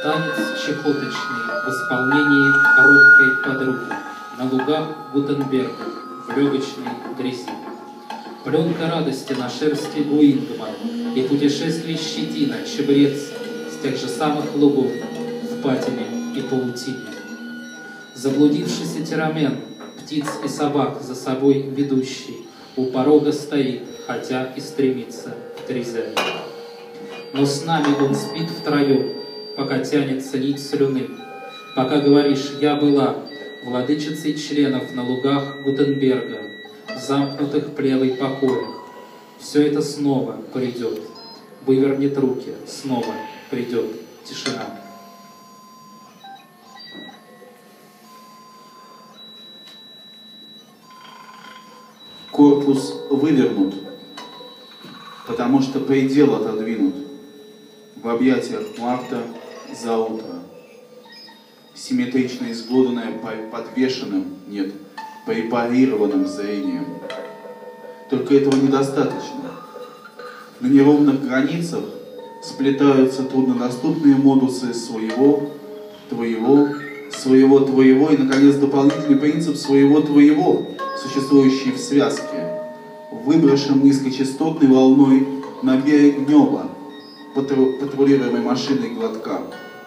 Танец чехоточный в исполнении робкой подруги на лугах Гутенберга в легочной грязи. Пленка радости на шерсти Гуингман и путешествий щетина, чебрец с тех же самых лугов в патине и паутине. Заблудившийся тирамен, птиц и собак за собой ведущий, у порога стоит, хотя и стремится к трезяне. Но с нами он спит втроем, пока тянется нить слюны, пока говоришь «я была» владычицей членов на лугах Гутенберга, замкнутых плевой покоях. Все это снова придет, вывернет руки, снова придет тишина. Корпус вывернут, потому что предел отодвинут в объятиях марта за утро. Симметрично изглоданное подвешенным, нет, препарированным зрением. Только этого недостаточно. На неровных границах сплетаются труднодоступные модусы своего, твоего, своего, твоего и, наконец, дополнительный принцип своего, твоего, существующий в связке, выброшен низкочастотной волной на берег неба, патрулируемой машиной глотка.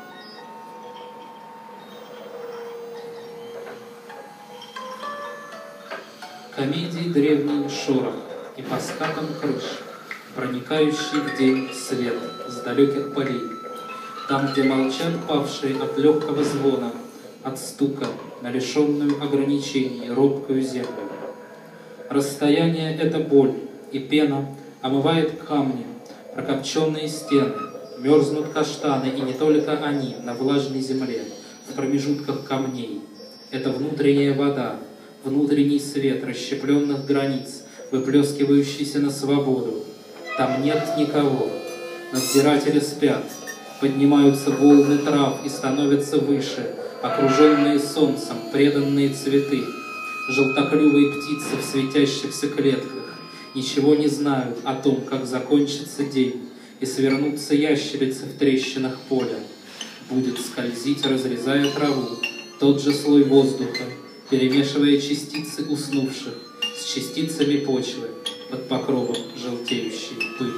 Комедии древний шорох и по скатам крыш, проникающий в день свет с далеких полей, там, где молчат павшие от легкого звона, от стука на лишенную ограничений робкую землю. Расстояние — это боль, и пена омывает камни, прокопченные стены, мерзнут каштаны, и не только они на влажной земле, в промежутках камней. Это внутренняя вода, внутренний свет расщепленных границ, выплескивающийся на свободу. Там нет никого. Надзиратели спят, поднимаются волны трав и становятся выше, окруженные солнцем, преданные цветы. Желтоклювые птицы в светящихся клетках ничего не знают о том, как закончится день, и свернутся ящерицы в трещинах поля. Будет скользить, разрезая траву, тот же слой воздуха, перемешивая частицы уснувших с частицами почвы под покровом желтеющей пыли.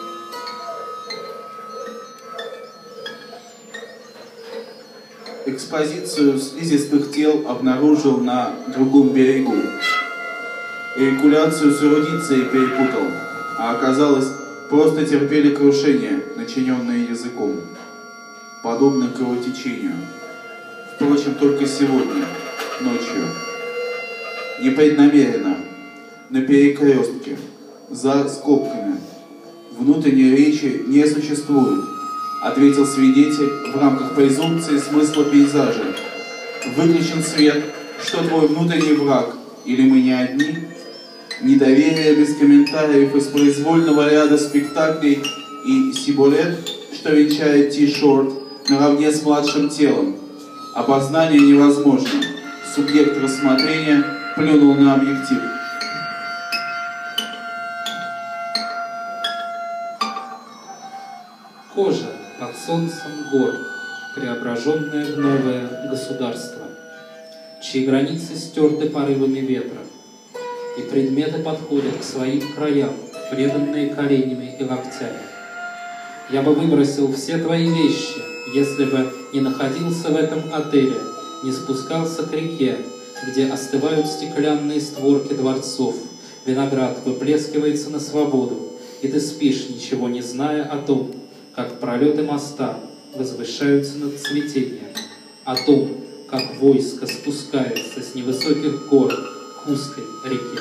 Экспозицию слизистых тел обнаружил на другом берегу. Эякуляцию с эрудицией перепутал, а оказалось, просто терпели крушение, начиненное языком, подобно кровотечению. Впрочем, только сегодня, ночью. Непреднамеренно, на перекрестке, за скобками. Внутренней речи не существует, ответил свидетель в рамках презумпции смысла пейзажа. Выключен свет, что твой внутренний враг, или мы не одни? Недоверие без комментариев из произвольного ряда спектаклей и сиболет, что венчает Ти-шорт, наравне с младшим телом. Опознание невозможно. Субъект рассмотрения плюнул на объектив. Кожа под солнцем гор, преображенное в новое государство, чьи границы стерты порывами ветра, и предметы подходят к своим краям, преданные коленями и локтями. Я бы выбросил все твои вещи, если бы не находился в этом отеле, не спускался к реке, где остывают стеклянные створки дворцов, виноград выплескивается на свободу, и ты спишь, ничего не зная о том, как пролеты моста возвышаются над цветением, о том, как войско спускается с невысоких гор к узкой реке.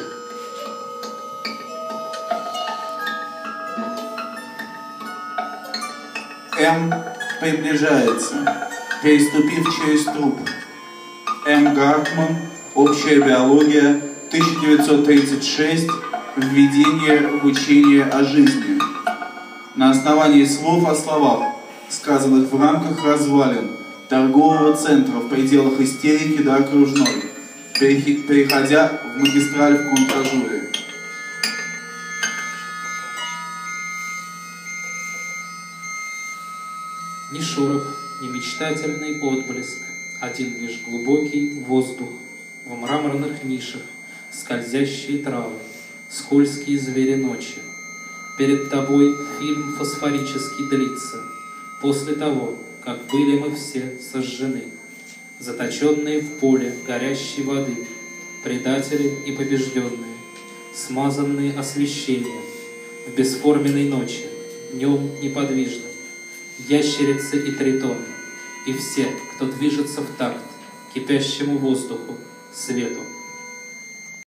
М приближается, переступив через труп. М. Гартман, Общая биология, 1936, Введение в учение о жизни. На основании слов о словах, сказанных в рамках развалин торгового центра в пределах истерики до окружной, переходя в магистраль в контражуре. Ни шорох, немечтательный отблеск, один лишь глубокий воздух, в мраморных нишах скользящие травы, скользкие звери ночи. Перед тобой фильм фосфорический длится, после того, как были мы все сожжены, заточенные в поле горящей воды, предатели и побежденные, смазанные освещением, в бесформенной ночи, днем неподвижным, ящерицы и тритоны, и все, кто движется в такт кипящему воздуху, свету.